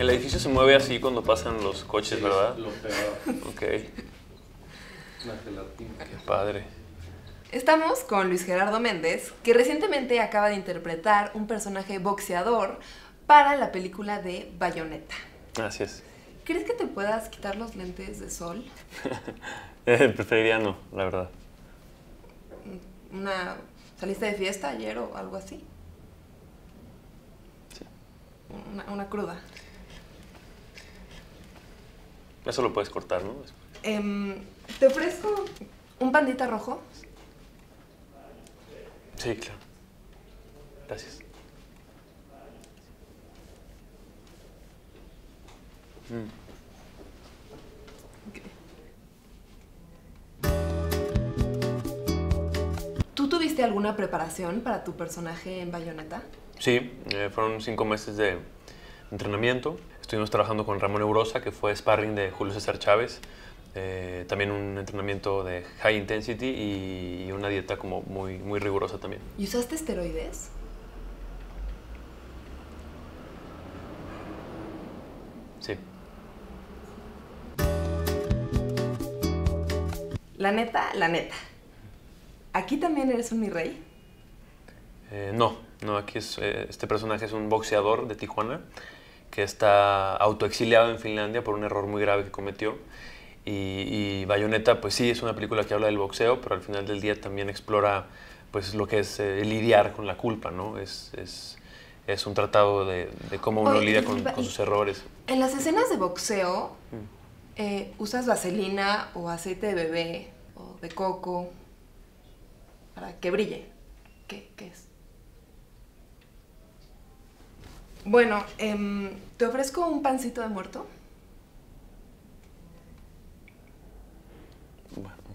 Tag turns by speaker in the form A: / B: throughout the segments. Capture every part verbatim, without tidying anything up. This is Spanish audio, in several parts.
A: El edificio se mueve así cuando pasan los coches,
B: Sí,
A: ¿verdad?
B: Lo peor.
A: Ok.
B: Una gelatina.
A: Qué padre.
C: Estamos con Luis Gerardo Méndez, que recientemente acaba de interpretar un personaje boxeador para la película de Bayonetta.
A: Así es.
C: ¿Crees que te puedas quitar los lentes de sol?
A: Eh, preferiría no, la verdad.
C: Una... ¿Saliste de fiesta ayer o algo así?
A: Sí.
C: Una, una cruda.
A: Eso lo puedes cortar, ¿no?
C: Em, ¿Te ofrezco un pandita rojo?
A: Sí, claro. Gracias. Mm.
C: ¿Tú tuviste alguna preparación para tu personaje en Bayonetta?
A: Sí, eh, fueron cinco meses de entrenamiento. Estuvimos trabajando con Ramón Eurosa, que fue sparring de Julio César Chávez. Eh, también un entrenamiento de high intensity y, y una dieta como muy, muy rigurosa también.
C: ¿Y usaste esteroides?
A: Sí.
C: La neta, la neta. ¿Aquí también eres un mi rey?
A: Eh, no, no, aquí es, eh, este personaje es un boxeador de Tijuana que está autoexiliado en Finlandia por un error muy grave que cometió. Y, y Bayonetta, pues sí, es una película que habla del boxeo, pero al final del día también explora pues, lo que es eh, lidiar con la culpa, ¿no? Es, es, es un tratado de, de cómo uno
C: Oye,
A: lidia
C: y-
A: con, con sus errores.
C: En las escenas de boxeo,
A: Mm.
C: eh, ¿usas vaselina o aceite de bebé o de coco para que brille? ¿Qué, qué es? Bueno, em, ¿te ofrezco un pancito de muerto?
A: Bueno, ok.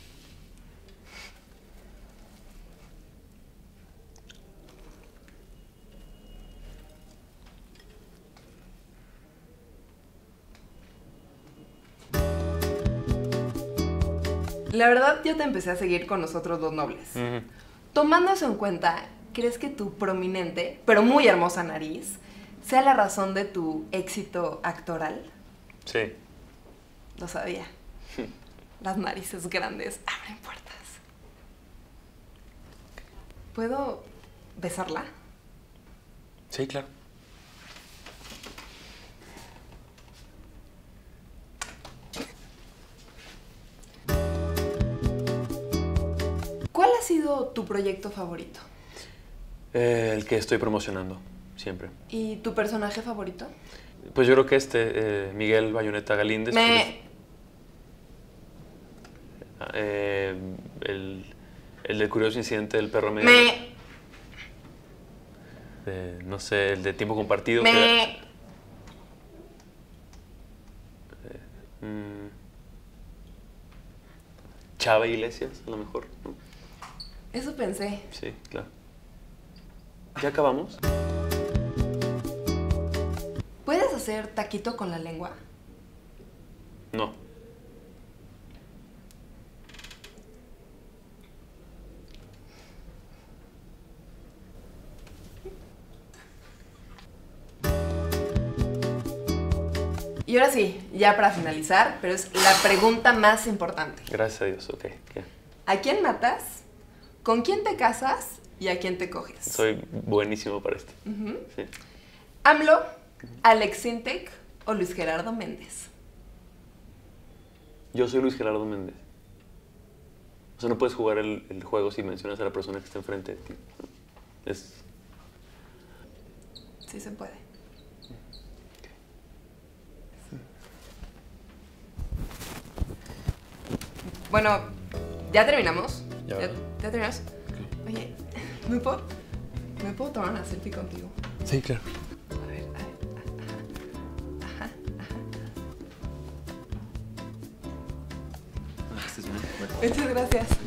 C: La verdad, yo te empecé a seguir con nosotros los nobles.
A: Ujú.
C: Tomando eso en cuenta, ¿crees que tu prominente, pero muy hermosa nariz, sea la razón de tu éxito actoral?
A: Sí.
C: Lo sabía. Las narices grandes abren puertas. ¿Puedo besarla?
A: Sí, claro.
C: ¿Cuál ha sido tu proyecto favorito?
A: Eh, el que estoy promocionando, siempre.
C: ¿Y tu personaje favorito?
A: Pues yo creo que este, eh, Miguel Bayonetta Galíndez.
C: Me...
A: porque, eh, el, el del curioso incidente del perro medio.
C: Me...
A: Eh, no sé, el de tiempo compartido.
C: Me...
A: que era- mm, Chava Iglesias, a lo mejor, ¿no?
C: Eso pensé.
A: Sí, claro. ¿Ya acabamos?
C: ¿Puedes hacer taquito con la lengua?
A: No.
C: Y ahora sí, ya para finalizar, pero es la pregunta más importante.
A: Gracias a Dios, ok. ¿Qué?
C: ¿A quién matas? ¿Con quién te casas? ¿Y a quién te coges?
A: Soy buenísimo para esto.
C: Ujú.
A: Sí.
C: AMLO, Alex Sintek o Luis Gerardo Méndez.
A: Yo soy Luis Gerardo Méndez. O sea, no puedes jugar el, el juego si mencionas a la persona que está enfrente de ti. Es...
C: Sí se puede. Bueno, ya terminamos.
A: Ya,
C: ¿Ya,
A: ¿verdad?
C: ya terminamos? Oye, ¿me puedo, ¿me puedo tomar una selfie contigo?
A: Sí, claro.
C: A ver, a ver. Ajá, ajá.
A: Ah, este es muy-
C: Muchas gracias.